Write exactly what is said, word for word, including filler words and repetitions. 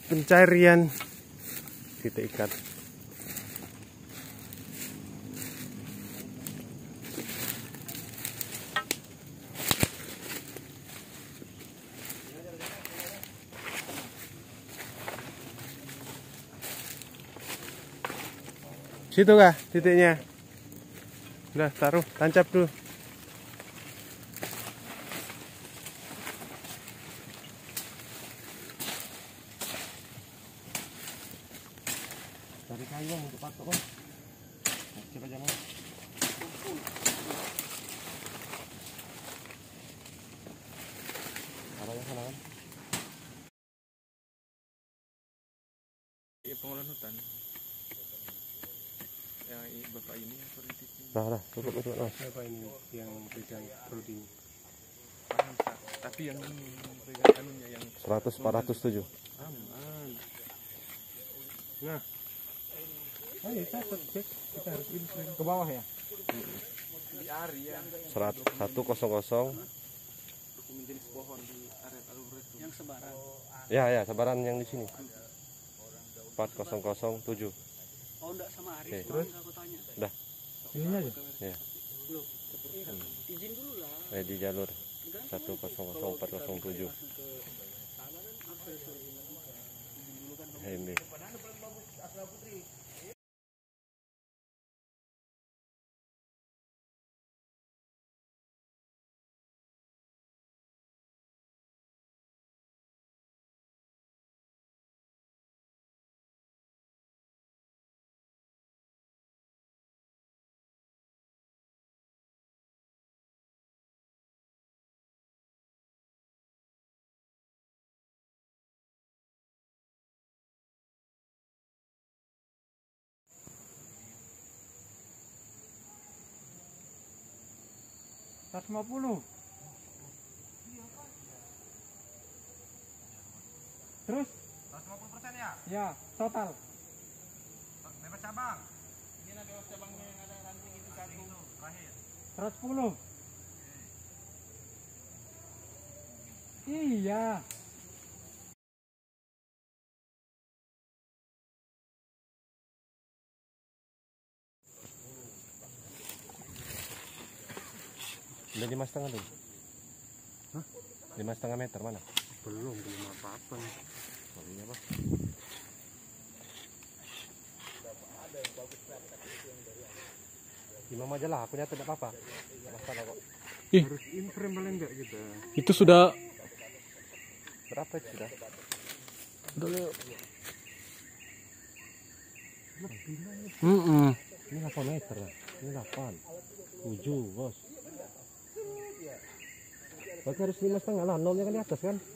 pencarian titik ikan. Situ kah titiknya? Udah taruh, tancap dulu. Cari kayu untuk patok. Coba jangan. Arahnya sana kan? Iya, pengolahan hutan. Yang bapak ini yang politisnya. Nah, nah, cukup itu mas. Siapa ini yang pegang Prodi? Paham, Pak. Tapi yang ini yang pegang anunya yang seratus empat ratus tujuh. Aman. Nah, oh iya, kita cek, kita harus inframe ke bawah ya. di area satu kosong kosong. dokumen jenis pohon di area alur itu. Yang sebaran. Ya, ya, sebaran yang di sini. empat kosong kosong tujuh. Oh, enggak sama Arif. Oke. Terus aku tanya. Udah. Ini aja. Ya. Loh, izin dulu lah. Eh, di jalur satu kosong kosong empat kosong tujuh. H M B. seratus lima puluh. Terus? seratus lima puluh persen ya? Ya, total. Bebas cabang. Ini ada bebas cabangnya yang ada ranting itu satu. Terakhir. seratus sepuluh. Iya. Udah lima setengah tuh. Hah? Lima setengah meter mana? Belum, belum apa-apa nih. Oh, iya, Pak. Imam aja lah, aku nyata tidak apa-apa. Tidak masalah kok. Ih, Harus inframe paling enggak kita. itu sudah Berapa itu sudah? udah Lebih mm -mm. Ini delapan meter lah. Ini delapan. tujuh, bos. Berarti harus lima setengah lah, nolnya kan di atas kan?